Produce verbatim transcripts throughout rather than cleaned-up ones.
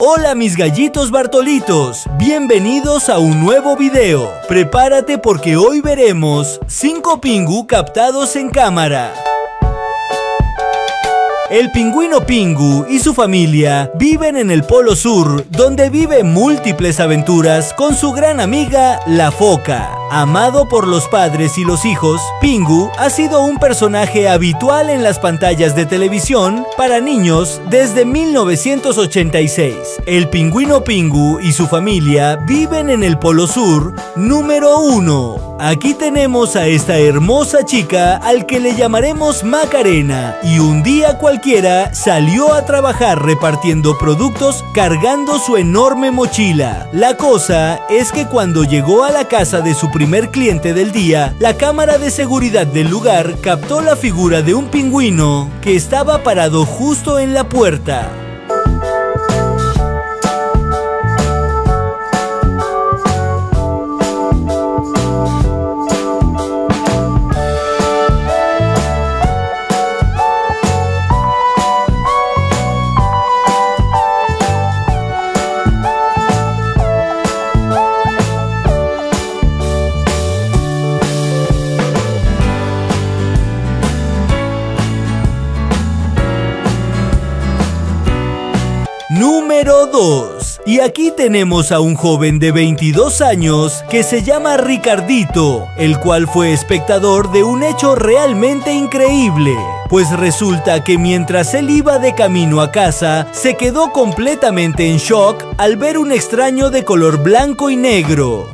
Hola mis gallitos Bartolitos, bienvenidos a un nuevo video. Prepárate porque hoy veremos cinco Pingu captados en cámara. El pingüino Pingu y su familia viven en el Polo Sur, donde vive múltiples aventuras con su gran amiga, la foca. Amado por los padres y los hijos, Pingu ha sido un personaje habitual en las pantallas de televisión para niños desde mil novecientos ochenta y seis. El pingüino Pingu y su familia viven en el Polo Sur número uno. Aquí tenemos a esta hermosa chica al que le llamaremos Macarena, y un día cualquiera salió a trabajar repartiendo productos cargando su enorme mochila. La cosa es que cuando llegó a la casa de su primer cliente del día, la cámara de seguridad del lugar captó la figura de un pingüino que estaba parado justo en la puerta. Número dos. Y aquí tenemos a un joven de veintidós años que se llama Ricardito, el cual fue espectador de un hecho realmente increíble. Pues resulta que mientras él iba de camino a casa, se quedó completamente en shock al ver un extraño de color blanco y negro.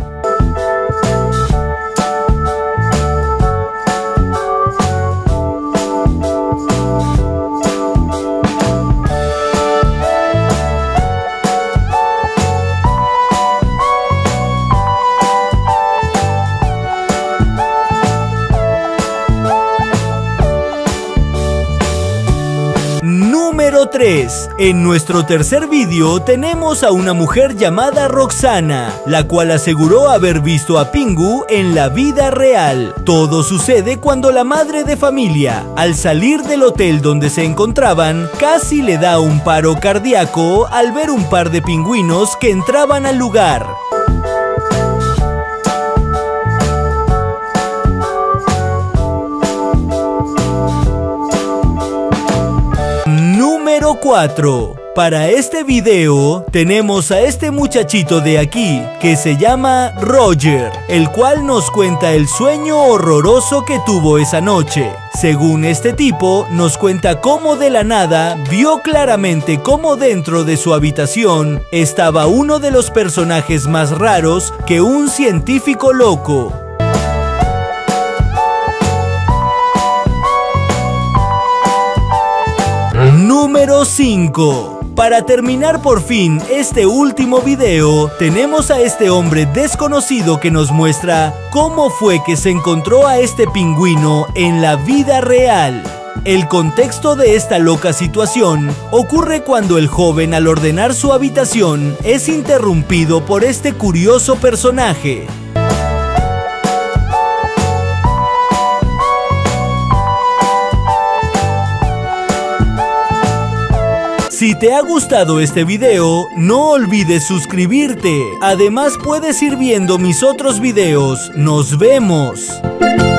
Número tres. En nuestro tercer vídeo tenemos a una mujer llamada Roxana, la cual aseguró haber visto a Pingu en la vida real. Todo sucede cuando la madre de familia, al salir del hotel donde se encontraban, casi le da un paro cardíaco al ver un par de pingüinos que entraban al lugar. Número cuatro. Para este video tenemos a este muchachito de aquí que se llama Roger, el cual nos cuenta el sueño horroroso que tuvo esa noche. Según este tipo, nos cuenta cómo de la nada vio claramente cómo dentro de su habitación estaba uno de los personajes más raros que un científico loco. Número cinco. Para terminar por fin este último video, tenemos a este hombre desconocido que nos muestra cómo fue que se encontró a este pingüino en la vida real. El contexto de esta loca situación ocurre cuando el joven, al ordenar su habitación, es interrumpido por este curioso personaje. Si te ha gustado este video, no olvides suscribirte. Además, puedes ir viendo mis otros videos. ¡Nos vemos!